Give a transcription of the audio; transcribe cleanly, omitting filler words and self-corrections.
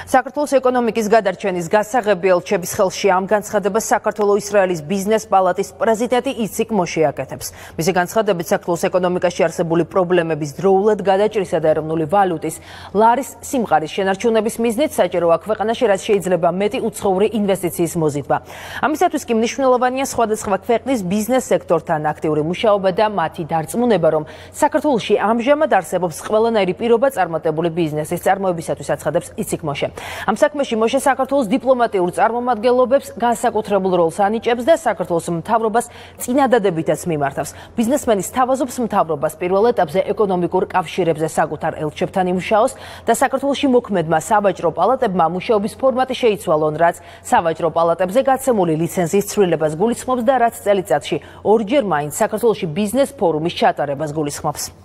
საქართველოს ეკონომიკის გადარჩენის გასაღები ელჩების ხელში ამ განცხადებას საქართველო-ისრაელის ბიზნეს პალატის პრეზიდენტი იციკ მოშე აკეთებს. მისი განცხადებით საქართველოს ეკონომიკაში არსებული პრობლემების დროულად გადაჭრისა და ეროვნული ვალუტის ლარის სიმყარის შენარჩუნების მიზნით საჭიროა ქვეყანაში რაც შეიძლება მეტი უცხოური ინვესტიციის მოზიდვა. ამისათვის კი მნიშვნელოვანია სხვადასხვა ქვეყნის ბიზნეს სექტორთან აქტიური მუშაობა და მათი დარწმუნება, რომ საქართველოში ამჟამად არსებობს ყველანაირი პირობა წარმატებული ბიზნესის წარმოებისათვის აცხადებს იციკ მოშე. Ამ საქმეში მოშე საქართველოს დიპლომატიურ წარმომადგენლობებს განსაკუთრებულ როლს ანიჭებს და საქართველოს მთავრობას წინადადებითაც მიმართავს. ბიზნესმენი სთავაზობს მთავრობას პირველ ეტაპზე ეკონომიკურ კავშირებზე საკუთარ ელჩებთან იმუშაოს და საქართველოში მოქმედმა სავაჭრო პალატებმა მუშაობის ფორმატი შეიცვალონ, რაც სავაჭრო პალატებზე გაცემული ლიცენზიის ცვლილებას გულისხმობს და რაც წელიწადში ორჯერ მაინც საქართველოში ბიზნეს ფორუმის ჩატარებას გულისხმობს.